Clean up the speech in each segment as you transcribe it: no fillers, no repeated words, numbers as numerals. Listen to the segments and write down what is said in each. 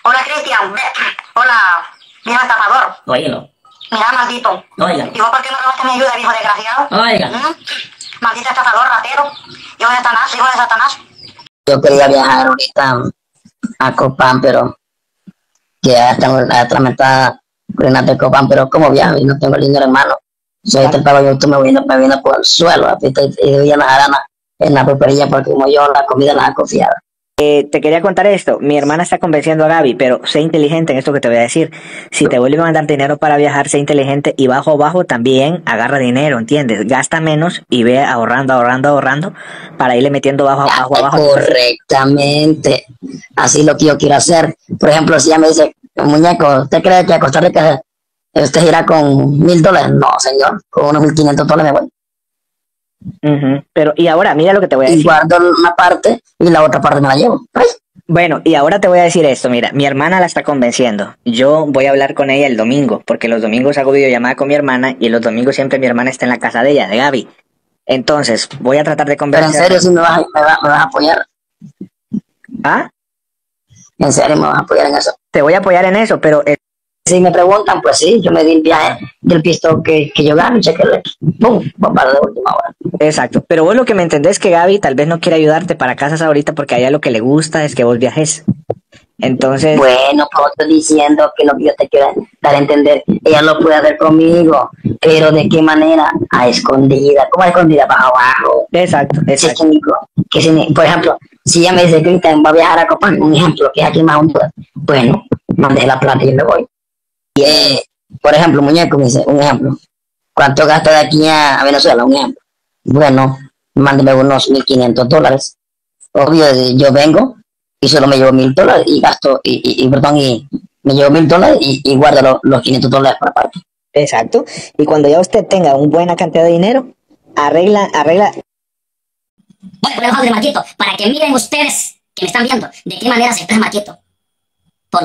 Hola, Cristian. Hola, viejo estafador. Óyelo. Mira, maldito. Oiga. ¿Y vos por qué no robaste mi ayuda, viejo desgraciado? Oiga. Maldito estafador, ratero. Hijo de Satanás, hijo de Satanás. Yo quería viajar ahorita a Copán, pero que ya estamos la mitad de Copán, pero como viajo y no tengo el dinero en mano. Si ahorita el pago YouTube me vino por el suelo, y voy a la jarana en la pulpería porque como yo la comida la he confiado. Te quería contar esto. Mi hermana está convenciendo a Gaby, pero sé inteligente en esto que te voy a decir. Si te vuelve a mandar dinero para viajar, sé inteligente y bajo también agarra dinero, ¿entiendes? Gasta menos y ve ahorrando para irle metiendo bajo. Correctamente. Así lo que yo quiero hacer. Por ejemplo, si ella me dice, muñeco, ¿usted cree que a Costa Rica usted irá con $1,000? No, señor, con unos $1,500 me voy. Pero, y ahora, mira lo que te voy a decir. Y guardo una parte y la otra parte me la llevo. Ay. Bueno, y ahora te voy a decir esto, mira, mi hermana la está convenciendo. Yo voy a hablar con ella el domingo, porque los domingos hago videollamada con mi hermana y los domingos siempre mi hermana está en la casa de ella, de Gaby. Entonces, voy a tratar de convencerla. Pero en serio, si me vas a apoyar. ¿Ah? En serio, me vas a apoyar en eso. Te voy a apoyar en eso, pero... Si me preguntan, pues sí, yo me di el viaje del pisto que yo gano y chequeé, ¡pum!, para de última hora. Exacto, pero vos lo que me entendés es que Gaby tal vez no quiere ayudarte para casas ahorita porque a ella lo que le gusta es que vos viajes. Entonces... Bueno, como estoy diciendo que lo que yo te quiero dar a entender, ella lo puede hacer conmigo, pero ¿de qué manera? A escondida. ¿Cómo a escondida? Bajo abajo. Exacto. Por ejemplo, si ella me dice, Cristian, va a viajar a Copán, un ejemplo, que es aquí en Honduras, bueno, mandé la plata y me voy. Por ejemplo, muñeco, me dice, un ejemplo, ¿cuánto gasta de aquí a Venezuela? Un ejemplo. Bueno, mándeme unos $1,500. Obvio, yo vengo y solo me llevo $1,000 y gasto, y me llevo $1,000 y guardo los $500 por aparte. Exacto. Y cuando ya usted tenga una buena cantidad de dinero, arregla. Voy a poner un audio de Marquito para que miren ustedes que me están viendo de qué manera se expresa Marquito. Por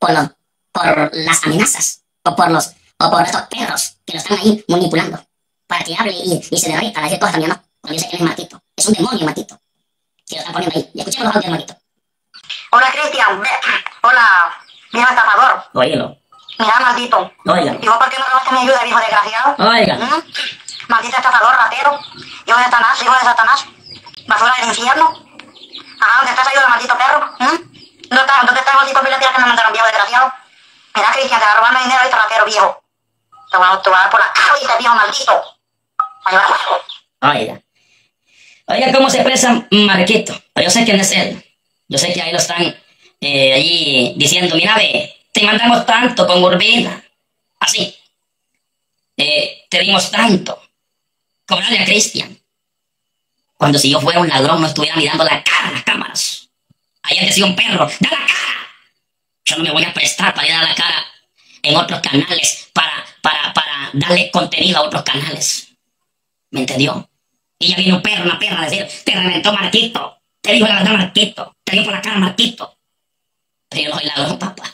las amenazas o por estos perros que lo están ahí manipulando para que hable y se derrita para decir cosas también, ¿no? Cuando yo sé que él es Marquito. Es un demonio Marquito que lo están poniendo ahí. Y escuchemos los audios de Marquito. Hola, Cristian. Hola, viejo estafador. Óyelo. Mira, maldito. Oiga. ¿Y vos por qué no robaste mi ayuda, viejo desgraciado? Oiga. Maldito estafador, ratero. Hijo de Satanás, hijo de Satanás. Basura del infierno. Ajá, ¿dónde está esa ayuda, maldito perro? ¿Dónde está el maldito pilotear que me mandaron, viejo desgraciado? Mira, Cristian, te va a robar mi dinero y ratero, viejo. Te voy a dar por la cabeza, viejo maldito. Oiga. Oiga, ¿cómo se expresa Marquito? Yo sé quién es él. Yo sé que ahí lo están allí diciendo, mira, ve, te mandamos tanto con Urbina. Así. Te dimos tanto. Cobrarle a Cristian. Cuando si yo fuera un ladrón no estuviera mirando la cara a las cámaras. Ayer decía un perro, ¡da la cara! Yo no me voy a prestar para ir a dar la cara en otros canales, para darle contenido a otros canales. ¿Me entendió? Y ya viene un perro, una perra a decir, te reventó Marquito, te dijo la verdad Marquito, te dio por la cara Marquito. Pero yo no soy ladrón, papá.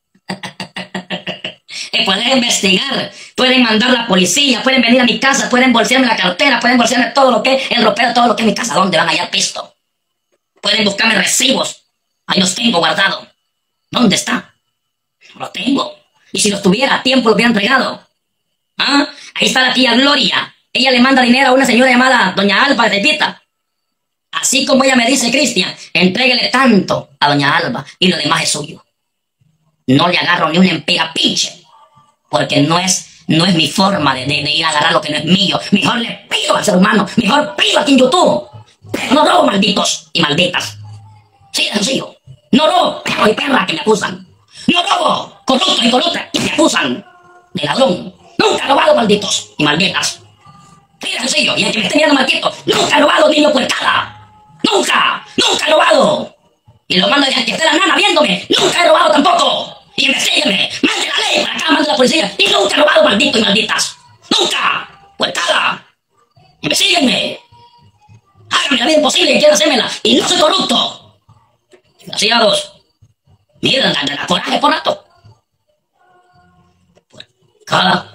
Pueden investigar, pueden mandar a la policía, pueden venir a mi casa, pueden bolsearme la cartera, pueden bolsearme todo lo que es el ropero, todo lo que es mi casa. ¿Dónde van a hallar pisto? Pueden buscarme recibos. Ahí los tengo guardados. ¿Dónde está? No los tengo. Y si los tuviera a tiempo, los hubiera entregado. ¿Ah? Ahí está la tía Gloria. Ella le manda dinero a una señora llamada Doña Alba de Tepita. Así como ella me dice, Cristian, entréguele tanto a Doña Alba y lo demás es suyo. No le agarro ni una empega pinche. Porque no es mi forma de ir a agarrar lo que no es mío. Mejor le pido al ser humano. Mejor pido aquí en YouTube. Pero no robo, malditos y malditas. Sí, de sencillo. No robo, perro y perra que me acusan. No robo, corrupto y corrupta que me acusan de ladrón. Nunca he robado, malditos y malditas. Sí, de sencillo. Y el que me esté mirando Marquito, nunca he robado, niño puercada. Nunca he robado. Y lo mando desde que esté la nana viéndome. Nunca he robado tampoco. Y investígueme, mande la ley para acá, mande la policía. Y nunca he robado, malditos y malditas. Nunca, puercada. Investíguenme. Háganme la vida imposible que quieran hacérmela. Y no soy corrupto. Desgraciados. Miren, la coraje por rato. Puercada.